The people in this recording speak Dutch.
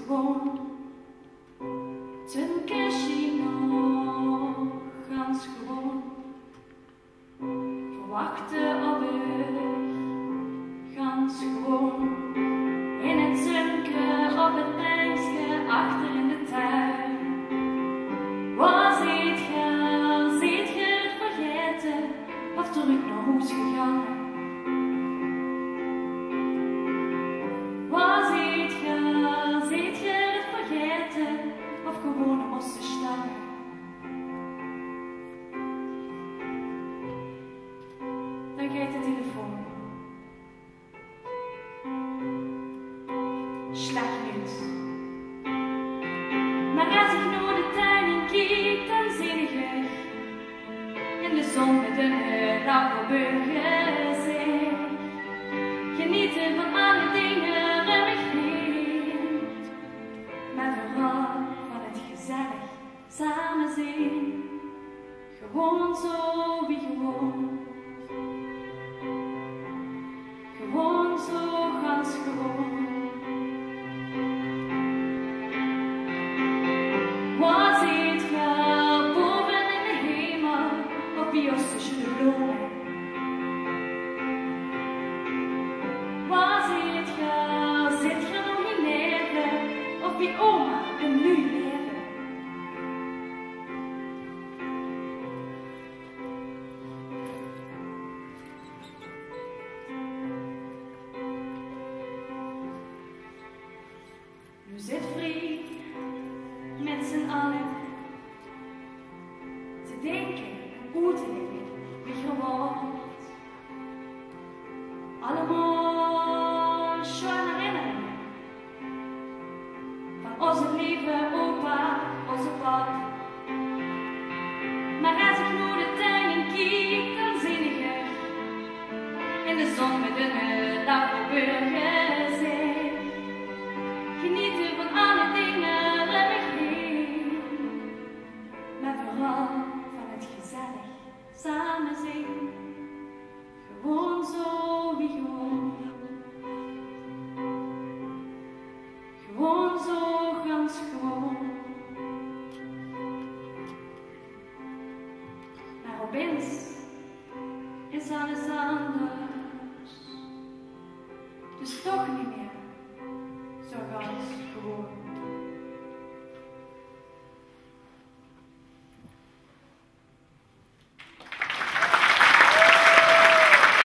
gewoon. Ten casino, gans gewoon. Verwachten op u, gans gewoon. In het zunke, op het bankje, achter in de tuin. Wat ziet je het vergeten, of terug naar huis gegaan? Wat ziet je het vergeten, of gewoon moesten staan? Dan gaat de telefoon. Slagnieuws. Maar als ik naar de tuin in kijk, dan zie ik in de zon met een Rauwburger zee. Genieten van alle dingen om mich heen, maar vooral van het gezellig samen zijn. Gewoon zo wie gewoon. Gewoon zo gans gewoon. Wat ziet je boven in de hemel, op bios tussen de bloemen? Wat ziet je, zit je nog in leven, of bij oma een nu leven? Nu zit vrij met z'n allen te denken en hoe te denken wie je wordt. Allemaal schone herinneringen van onze lieve opa, onze pap. Maar als ik naar de tuin in kijk, dan zie ik in de zon met een Rauwburger zee. Genieten van alle dingen om mich heen, maar vooral van het gezellig samen zijn. Gewoon zo wie gewoon. Gewoon zo gans gewoon. Maar opeens is alles anders. Dus toch